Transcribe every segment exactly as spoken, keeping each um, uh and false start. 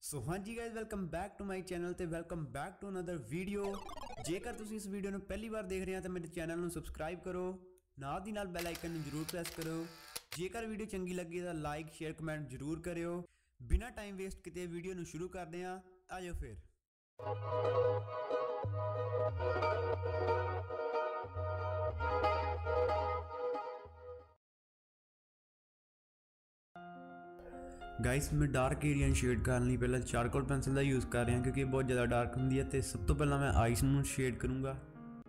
सो हाँ जी guys welcome back to my channel ਤੇ welcome back to another video. ਜੇਕਰ ਤੁਸੀਂ ਇਸ ਵੀਡੀਓ ਨੂੰ ਪਹਿਲੀ ਵਾਰ ਦੇਖ ਰਹੇ ਹੋ ਤਾਂ ਮੇਰੇ ਚੈਨਲ ਨੂੰ ਸਬਸਕ੍ਰਾਈਬ ਕਰੋ, ਨਾਲ ਦੀ ਨਾਲ ਬੈਲ ਆਈਕਨ ਨੂੰ ਜ਼ਰੂਰ ਪ੍ਰੈਸ ਕਰੋ। ਜੇਕਰ ਵੀਡੀਓ ਚੰਗੀ ਲੱਗੀ ਤਾਂ ਲਾਈਕ ਸ਼ੇਅਰ ਕਮੈਂਟ ਜ਼ਰੂਰ ਕਰਿਓ। ਬਿਨਾਂ ਟਾਈਮ ਵੇਸਟ ਕੀਤੇ ਵੀਡੀਓ ਨੂੰ ਸ਼ੁਰੂ ਕਰਦੇ ਹਾਂ, ਆਜੋ ਫਿਰ। गाइस मैं डार्क एरिया शेड करने ਲਈ ਪਹਿਲਾਂ ਚਾਰਕੋਲ ਪੈਨਸਿਲ ਦਾ ਯੂਜ਼ ਕਰ ਰਿਹਾ ਕਿਉਂਕਿ ਇਹ ਬਹੁਤ ਜ਼ਿਆਦਾ ਡਾਰਕ ਹੁੰਦੀ ਹੈ ਤੇ ਸਭ ਤੋਂ ਪਹਿਲਾਂ ਮੈਂ ਆਈਸ ਨੂੰ ਸ਼ੇਡ ਕਰੂੰਗਾ।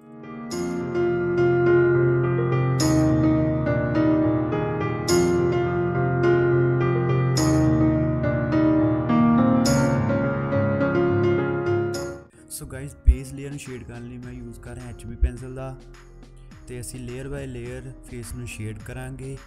ਸੋ ਗਾइस ਬੇਸ ਲੇਅਰ ਨੂੰ ਸ਼ੇਡ ਕਰਨ ਲਈ ਮੈਂ ਯੂਜ਼ ਕਰ ਰਿਹਾ ਐਚ ਬੀ ਪੈਨਸਿਲ ਦਾ ਤੇ ਅਸੀਂ ਲੇਅਰ ਬਾਈ ਲੇਅਰ ਫੇਸ ਨੂੰ ਸ਼ੇਡ ਕਰਾਂਗੇ।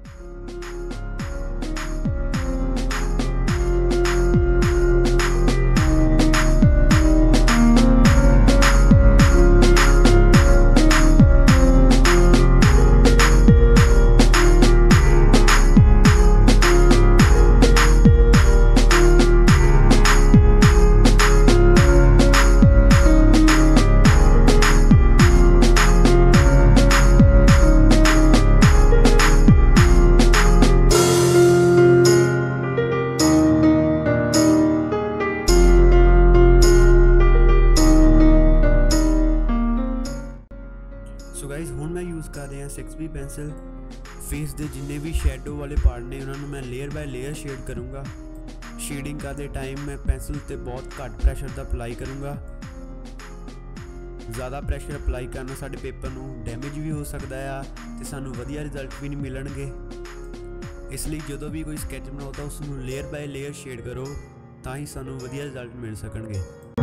सो गाइज हुण मैं यूज़ कर रहा सिक्स बी पेंसिल। फेस के जिन्ने भी शैडो वाले पार्ट ने उन्होंने मैं लेयर बाय लेयर शेड करूँगा। शेडिंग करते टाइम मैं पेंसिल ते बहुत घट प्रैशर का अप्लाई करूँगा। ज़्यादा प्रैशर अप्लाई करना साडे पेपर नूं डैमेज भी हो सकता है तो सानू वधिया रिजल्ट भी नहीं मिलणगे। इसलिए जदों भी कोई स्कैच बनाओ तो उसनूं लेयर बाय लेयर शेड करो तां ही सानू वधिया रिजल्ट मिल सकणगे।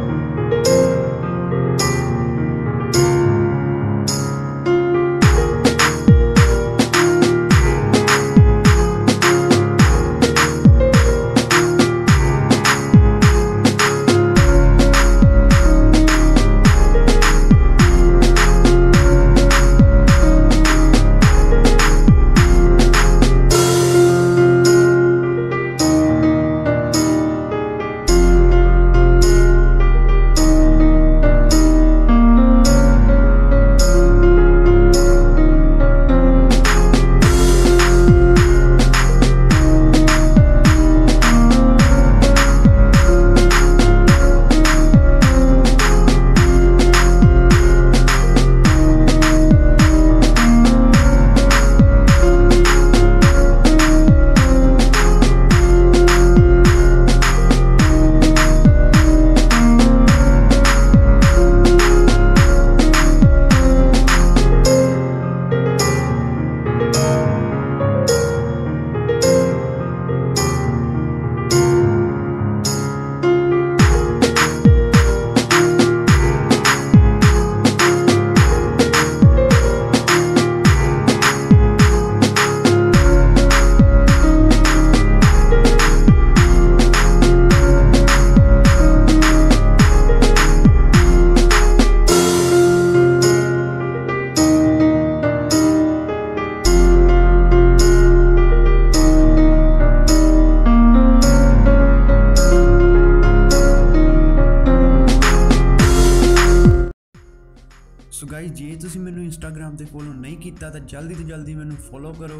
सो गाइस जे तुसीं मैनूं इंस्टाग्राम ते फॉलो नहीं कीता तो जल्दी तो जल्दी मैनूं फॉलो करो।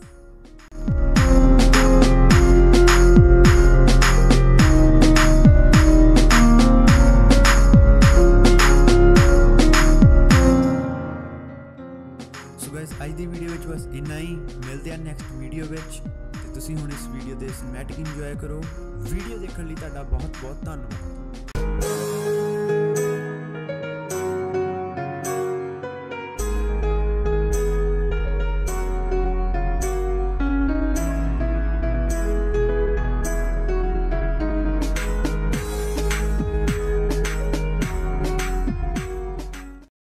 So guys a the video which बस इन्ना ही। मिलते हैं नैक्सट वीडियो विच ते तुसीं हुण इस वीडियो दे सिनेमैटिक इंजॉय करो। वीडियो देखण लई तुहाडा बहुत बहुत धन्नवाद।